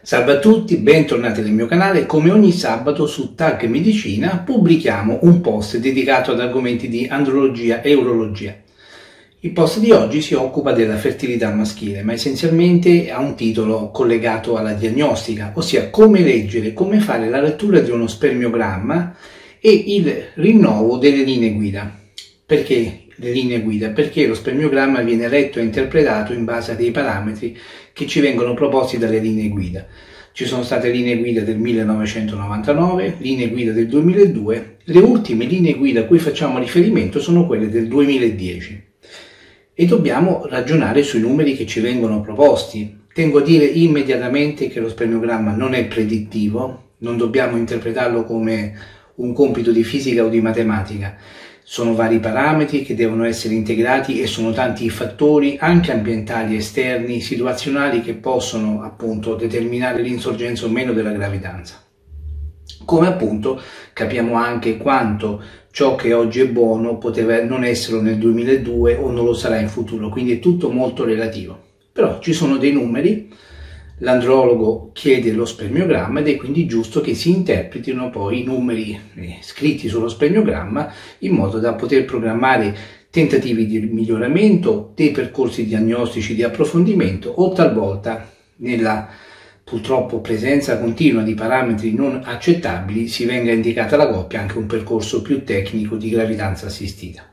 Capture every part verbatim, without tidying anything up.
Salve a tutti, bentornati nel mio canale. Come ogni sabato su Tag Medicina pubblichiamo un post dedicato ad argomenti di andrologia e urologia. Il post di oggi si occupa della fertilità maschile, ma essenzialmente ha un titolo collegato alla diagnostica, ossia come leggere, come fare la lettura di uno spermiogramma e il rinnovo delle linee guida. Perché le linee guida? Perché lo spermiogramma viene letto e interpretato in base a dei parametri che ci vengono proposti dalle linee guida. Ci sono state linee guida del millenovecentonovantanove, linee guida del duemiladue, le ultime linee guida a cui facciamo riferimento sono quelle del duemiladieci. E dobbiamo ragionare sui numeri che ci vengono proposti. Tengo a dire immediatamente che lo spermiogramma non è predittivo, non dobbiamo interpretarlo come un compito di fisica o di matematica. Sono vari parametri che devono essere integrati e sono tanti i fattori, anche ambientali, esterni, situazionali, che possono appunto determinare l'insorgenza o meno della gravidanza. Come appunto capiamo anche quanto ciò che oggi è buono poteva non esserlo nel duemiladue o non lo sarà in futuro, quindi è tutto molto relativo. Però ci sono dei numeri, l'andrologo chiede lo spermiogramma ed è quindi giusto che si interpretino poi i numeri eh, scritti sullo spermiogramma in modo da poter programmare tentativi di miglioramento, dei percorsi diagnostici di approfondimento o talvolta nella purtroppo presenza continua di parametri non accettabili si venga indicata alla coppia anche un percorso più tecnico di gravidanza assistita.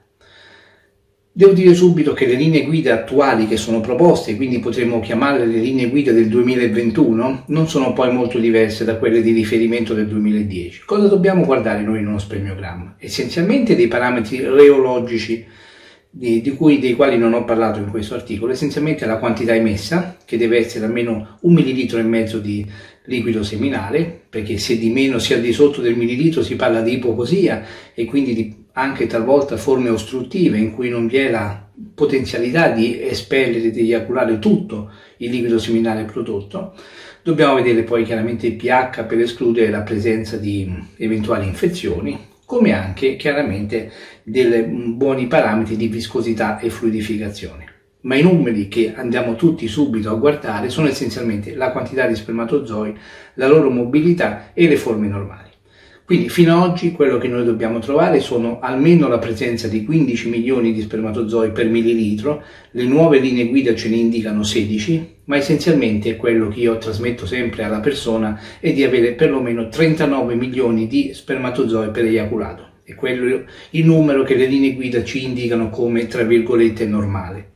Devo dire subito che le linee guida attuali che sono proposte, quindi potremmo chiamarle le linee guida del duemilaventuno, non sono poi molto diverse da quelle di riferimento del duemiladieci. Cosa dobbiamo guardare noi in uno spermiogramma? Essenzialmente dei parametri reologici di, di cui, dei quali non ho parlato in questo articolo, essenzialmente la quantità emessa, che deve essere almeno un millilitro e mezzo di liquido seminale, perché se di meno sia al di sotto del millilitro si parla di ipocosia e quindi di anche talvolta forme ostruttive in cui non vi è la potenzialità di espellere, di eiaculare tutto il liquido seminale prodotto. Dobbiamo vedere poi chiaramente il pH per escludere la presenza di eventuali infezioni, come anche chiaramente dei buoni parametri di viscosità e fluidificazione. Ma i numeri che andiamo tutti subito a guardare sono essenzialmente la quantità di spermatozoi, la loro mobilità e le forme normali. Quindi fino ad oggi quello che noi dobbiamo trovare sono almeno la presenza di quindici milioni di spermatozoi per millilitro, le nuove linee guida ce ne indicano sedici, ma essenzialmente quello che io trasmetto sempre alla persona è di avere perlomeno trentanove milioni di spermatozoi per eiaculato. È quello il numero che le linee guida ci indicano come, tra virgolette, normale.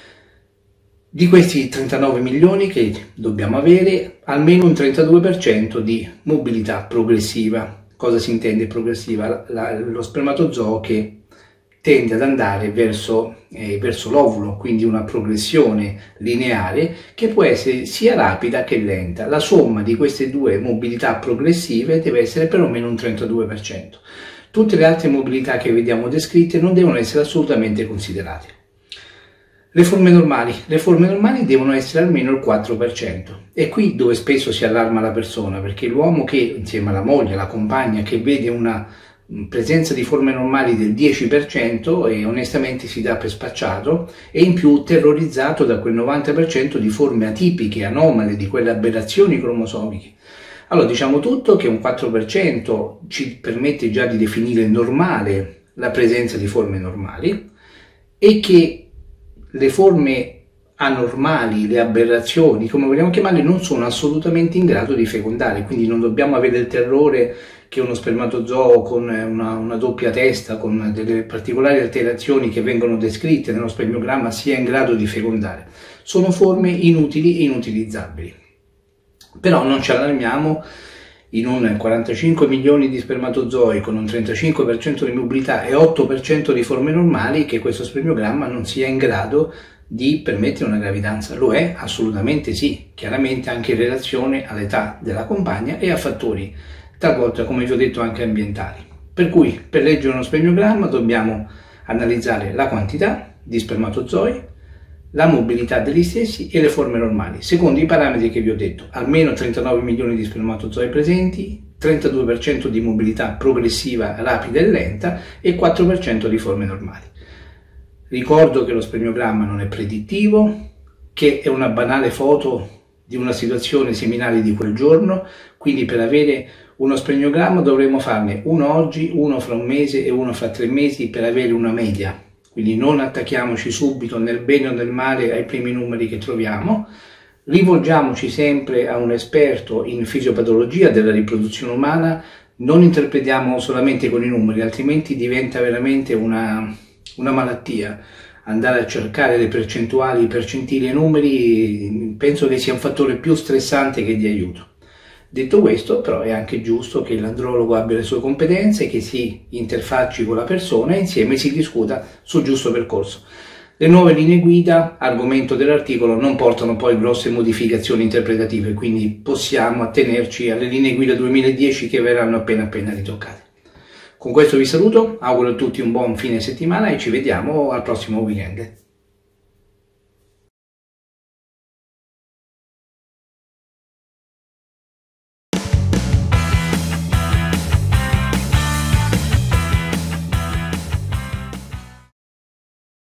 Di questi trentanove milioni che dobbiamo avere, almeno un trentadue per cento di mobilità progressiva. Cosa si intende progressiva? La, lo spermatozoo che tende ad andare verso, eh, verso l'ovulo, quindi una progressione lineare che può essere sia rapida che lenta. La somma di queste due mobilità progressive deve essere perlomeno un trentadue per cento. Tutte le altre mobilità che vediamo descritte non devono essere assolutamente considerate. Le forme normali. Le forme normali devono essere almeno il quattro per cento. È qui dove spesso si allarma la persona, perché l'uomo che, insieme alla moglie, alla compagna, che vede una presenza di forme normali del dieci per cento e onestamente si dà per spacciato e in più terrorizzato da quel novanta per cento di forme atipiche, anomale, di quelle aberrazioni cromosomiche. Allora diciamo tutto che un quattro per cento ci permette già di definire normale la presenza di forme normali e che le forme anormali, le aberrazioni, come vogliamo chiamarle, non sono assolutamente in grado di fecondare, quindi non dobbiamo avere il terrore che uno spermatozoo con una, una doppia testa, con delle particolari alterazioni che vengono descritte nello spermiogramma sia in grado di fecondare. Sono forme inutili e inutilizzabili. Però non ci allarmiamo in un quarantacinque milioni di spermatozoi con un trentacinque per cento di mobilità e otto per cento di forme normali che questo spermiogramma non sia in grado di permettere una gravidanza. Lo è? Assolutamente sì, chiaramente anche in relazione all'età della compagna e a fattori talvolta, come vi ho detto, anche ambientali. Per cui per leggere uno spermiogramma dobbiamo analizzare la quantità di spermatozoi, la mobilità degli stessi e le forme normali, secondo i parametri che vi ho detto: almeno trentanove milioni di spermatozoi presenti, trentadue per cento di mobilità progressiva rapida e lenta e quattro per cento di forme normali. Ricordo che lo spermiogramma non è predittivo, che è una banale foto di una situazione seminale di quel giorno, quindi per avere uno spegnogramma dovremo farne uno oggi, uno fra un mese e uno fra tre mesi per avere una media. Quindi non attacchiamoci subito nel bene o nel male ai primi numeri che troviamo, rivolgiamoci sempre a un esperto in fisiopatologia della riproduzione umana, non interpretiamo solamente con i numeri, altrimenti diventa veramente una, una malattia. Andare a cercare le percentuali, i percentili e i numeri penso che sia un fattore più stressante che di aiuto. Detto questo, però, è anche giusto che l'andrologo abbia le sue competenze, che si interfacci con la persona e insieme si discuta sul giusto percorso. Le nuove linee guida, argomento dell'articolo, non portano poi grosse modificazioni interpretative, quindi possiamo attenerci alle linee guida duemiladieci che verranno appena appena ritoccate. Con questo vi saluto, auguro a tutti un buon fine settimana e ci vediamo al prossimo weekend.